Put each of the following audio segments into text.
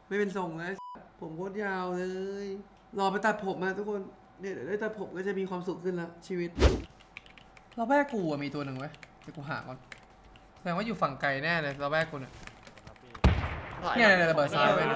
ไม่เป็นทรงแล้วผมโคตรยาวเลยรอไปตัดผมมาทุกคนเนี่ยได้ตัดผมก็จะมีความสุขขึ้นแล้วชีวิตเราแวกกูมีตัวหนึ่งไว้เดี๋ยวกูหาก่อนแสดงว่าอยู่ฝั่งไกลแน่เลยเราแวกกูเนี่ยเนี่ยระเบิดซ้ายไว้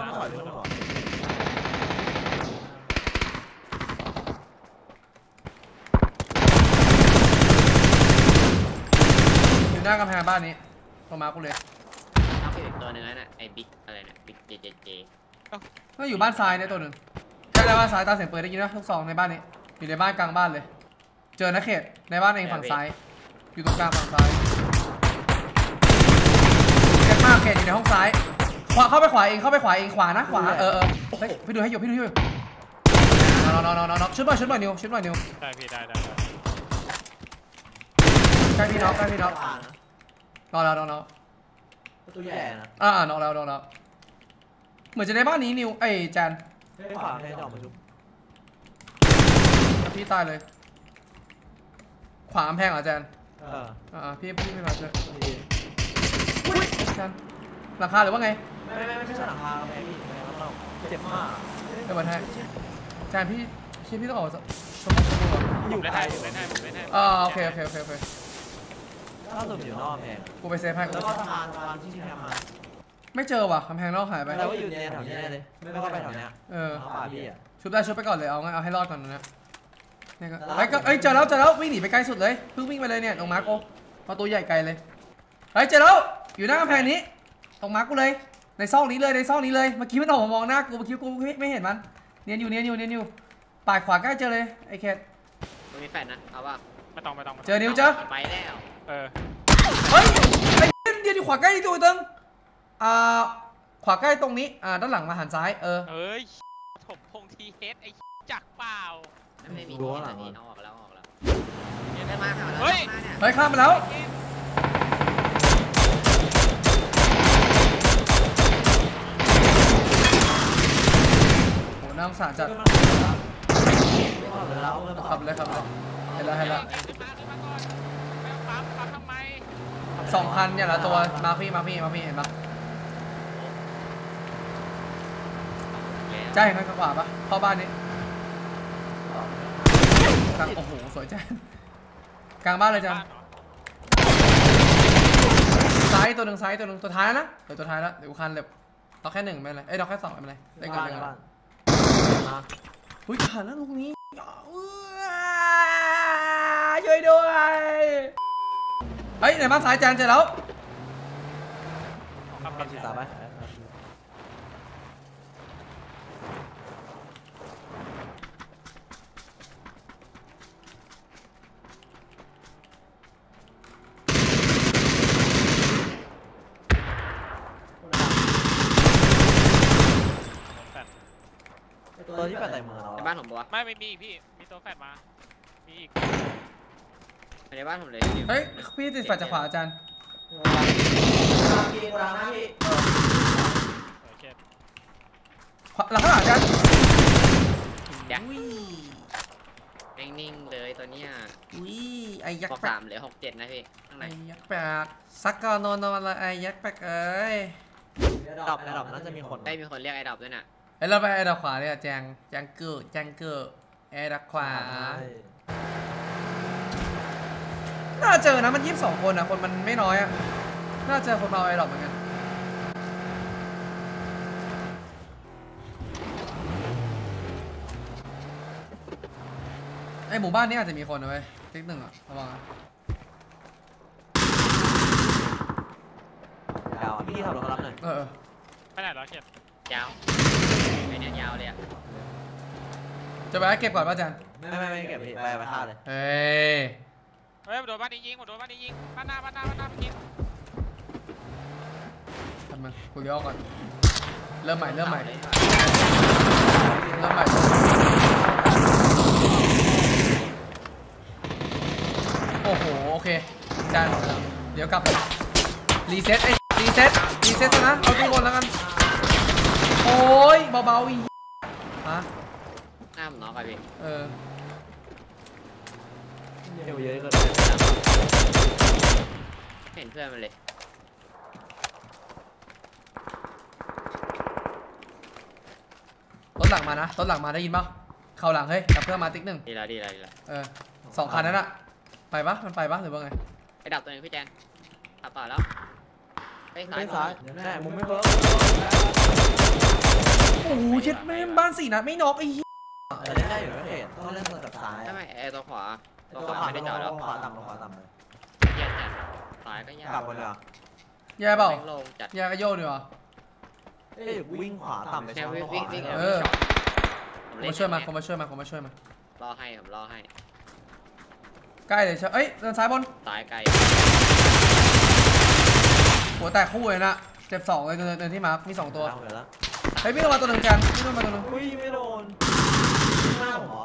อยู่หน้ากำแพงบ้านนี้ลงมากูเลยเอาไปอีกตัวหนึ่งแล้วนะไอ้บิ๊กอะไรเนี่ยบิ๊กเจก็อยู่บ้านซ้ายเนี่ยตัวหนึ่งใช่แล้วบ้านซ้ายตาเสียงเปิดได้ยินนะทุกซองในบ้านนี้อยู่ในบ้านกลางบ้านเลยเจอนะเขตในบ้านเองฝั่งซ้ายอยู่ตรงกลางฝั่งซ้ายเจ็บมากเขตอยู่ในห้องซ้ายขวาเข้าไปขวาเองขวานะขวาพี่ดูให้อยู่น้องชุดบ่อยนิวได้พี่ได้ใกล้พี่น้องรอแล้วประตูใหญ่นะน้องแล้วเหมือนจะในบ้านนี้นิวไอ้แจนไม่ขวาให้ดอกมาชุบพี่ตายเลยขวาแพงเหรอแจนพี่ไม่มาเจอแจนหลังคาหรือว่าไงไม่ใช่หลังคาแพงพี่เจ็บมากเดี๋ยวมาให้แจนพี่ต้องออกสมองอยู่ได้โอเคถ้าสุดอยู่นอกแพงกูไปเซฟให้แล้วก็ทำงานที่แพงมาไม่เจอว่ะกำแพงนอกหายไปแล้วก็อยู่ในแถวนี้เลยไม่ก็ไปแถวนี้ป่าพี่อ่ะชุบไปก่อนเลยเอาให้รอดก่อนนะเนี่ยก็เจอแล้ววิ่งหนีไปไกลสุดเลยเพิ่งวิ่งไปเลยเนี่ยตรงมาร์โกเอาตัวใหญ่ไกลเลยเจอแล้วอยู่หน้ากำแพงนี้ตรงมาร์กูเลยในซอกนี้เลยเมื่อกี้มันออกมามองหน้ากูไม่เห็นมันเนียนอยู่ปาดขวาใกล้เจอเลยไอ้เขตมันมีแฟนนะเอาว่าไม่ต้องเจอนิวเจอไปแล้วเฮ้ยไอ้เนียนอยู่ขวาใกล้ตัวตึงขวาใกล้ตรงนี้ด้านหลังมาหันซ้ายเฮ้ยถมพงทีเฮดไอ้จักเปล่าไม่มีตัวหลังออกแล้วเนี่ยได้มาข้ามมาแล้วเฮ้ยข้ามมาแล้วโหน่าสงสารจัดขับเลยเห็นแล้ว2 คันเนี่ยละตัวมาพี่เห็นปะใช่ข้างขวาปะเข้าบ้านนี้โอ้โหสวยจังกลางบ้านเลยจังซ้ายตัวหนึ่งตัวท้ายนะเดี๋ยวตัวท้ายแล้วเดี๋ยวคันเลยเราแค่1ไม่เป็นไรเราแค่2ไม่เป็นไรได้กันอุ้ยผ่านแล้วลูกนี้ช่วยด้วยเฮ้ยในบ้านซ้ายแจนเจอแล้วศึกษาไปตัวที่แปดใส่มือเราในบ้านผมบอกว่าไม่มีอีกพี่มีตัวแฟดมามีอีกในบ้านผมเลยเฮ้ยพี่ติดแฟดจากขวาอาจารย์หลังข้างหลังกันนิ่งเลยตัวเนี้ยไอ้ยักษ์ 3เหลือ67นะพี่ข้างในยักษ์แปดซักกอนอนเลยไอ้ยักษ์แปดดอกน่าจะมีคนได้มีคนเรียกไอ้ดอกด้วยน่ะเราไปไอ้ดอกขวาเนี่ยแจงเกิดไอ้ดอกขวาน่าเจอนะมัน22 คนนะคนมันไม่น้อยอ่ะน่าเจอคนมาไอ้ดอกเหมือนกันไอหมู่บ้านนี้อาจจะมีคนนะเว้ยติ๊ก1ระวังยาวพี่ขับรถมารับหน่อยไปไหนแล้วเก็บยาวไอเนี่ยยาวเลยอ่ะจะไปเก็บก่อนป่ะจันไม่เก็บพี่ไปฆ่าเลยเฮ้ยโดนบ้านนี้ยิงบ้านหน้าไปกินทำมึงกูย่อก่อนเริ่มใหม่โอ้โหโอเคจานเดี๋ยวกลับรีเซ็ตนะเอาทุกคนแล้วกันโอ้ยเบาๆอีฮะหน้าผมน็อกไปพี่เยอะเกินเห็นเพื่อนมันเลยรถหลังมานะรถหลังมาได้ยินป่ะเข้าหลังเฮ้ยดับเครื่องมาติ๊กหนึ่งดีแล้ว 2 คันนั้นอะไปปะมันไปปะหรือว่าไงไอ้ดับตัวนึงพี่แจนขับต่อแล้วไปซ้ายซ้ายแน่มุมไม่เพิ่มโอ้โหเช็ดแม่บ้าน4 นัดไม่น็อกไอ้เหี้ยแต่เล่นได้อยู่นะเขตต้องเล่นกับซ้ายใช่ไหมไอ้ตัวขวาตัตัว วขวาไม่ได้จอดแล้วขวาต่ำขวาต่ำเลยแย่จัดซ้ายก็ยากกลับหมดเลยแย่เปล่าแม่งลงจัดแย่ก็โยนดีกว่าเอ้ยวิ่งขวาต่ำไปแค่ซ้ายวิ่งเออ ผมมาช่วยมาผมมาช่วยมารอให้ผมรอให้ใกล้เลยใช่เอ้ยเดินซ้ายบนซ้ายไกลหัวแตกคู่เลยนะเจ็บ2เลยเดินที่มาร์คมี2 ตัวเอาไปแล้วเฮ้ยวิ่งลงมาตัวหนึ่งกันวิ่งลงมาตัวหนึ่งอุ้ยไม่โดนหน้าผมเหรอ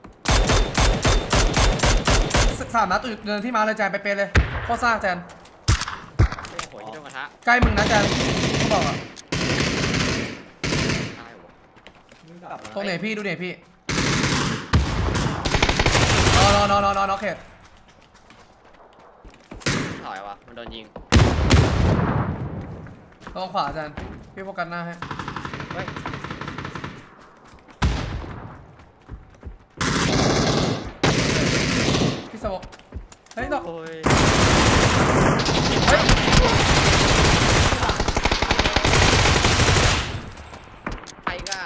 3 นัดเดินที่มาร์คเลยแจนไปเป็นเลยโคตรซ่าแจนโอ้โหที่โดนกระทะใกล้มึงนะแจนเขาบอกอะตายหมดวิ่งกลับตรงไหนพี่ดูไหนพี่นอเขตถอยวะมันโดนยิงลองขวาแจนพี่โฟกัสหน้าให้เฮ้ยพี่สวเฮ้ยดอกโอ้ยเฮ้ยไปก็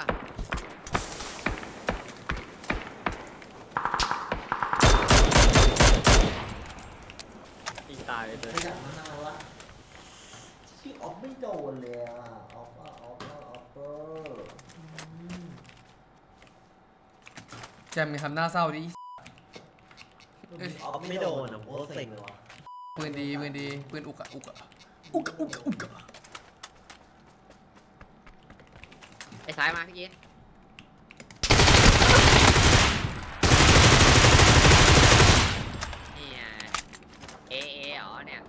ยิงตายเลยขยันมานานละชื่อออฟไม่โดนเลยอ่ะออฟแจมมีทำหน้าเศร้าดิออฟไม่โดนอ่ะโคตรเซ็งเลยวะปืนดีปืนอุกอะไอ้ซ้ายมาพี่กี้นี่ไงเออ๋อเนี่ย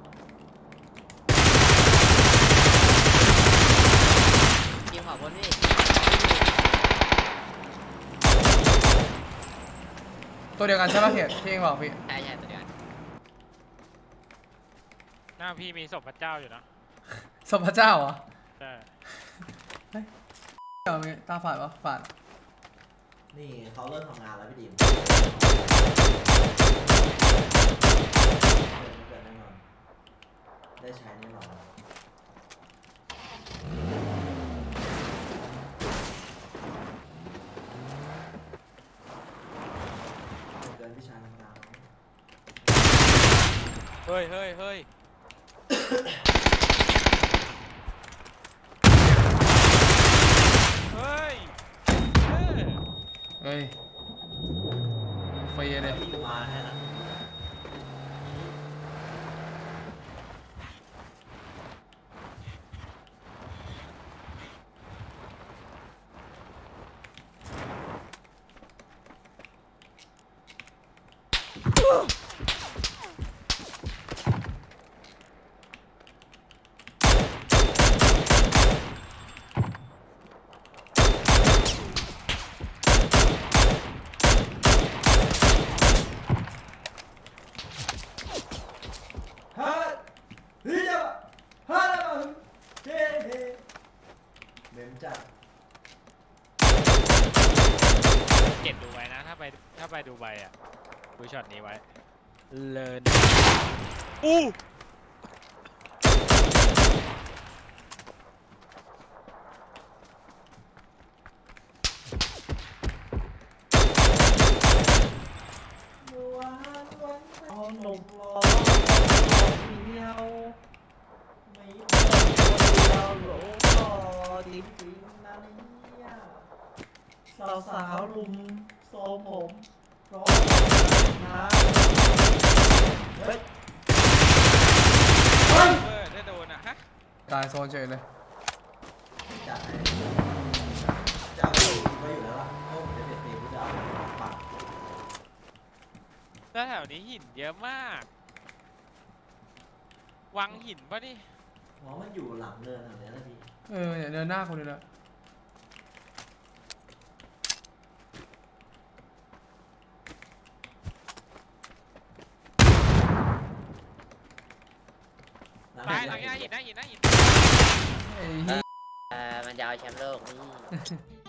ยิงขวาบนพี่ตัวเดียวกันใช่ป่ะเขตพี่เองบอกพี่ใช่ตัวเดียวหน้าพี่มีศพพระเจ้าอยู่นะสมพระเจ้าเหรอใช่เดี๋ยวมีตาฝาดปะฝาดนี่เขาเริ่มทำงานแล้วพี่ดิมเกิดแน่นอนได้ใช้แน่นอนเกินพี่ชายทำงานเฮ้ยเฮ้ยไฟเลยมาแค่นั้นเมมจัดเก็บดูไว้นะ ถ้าไปดูใบอ่ะดูช็อตนี้ไว้เลินอู้เอาหนุ่มรอเดียวไม่คนเดียวหลงรอจริงๆนะเนี่ยสาวๆลุมโซมผมเพราะนะเฮ้ยได้โดนอ่ะฮะตายโซนเฉยเลยจัดให้จะเอาไปอยู่แล้วล่ะโอ้เดี๋ยวเด็ดตีกูจะเอาปัดแล้วแถวนี้หินเยอะมาก วังหินป่ะนี่เพราะมันอยู่หลังเนินแถวนี้นะพี่เนี่ยเดินหน้าคนเลยนะตายหลังหินนะหินไอ้เหี้ยมันจะเอาแชมป์โลกนี่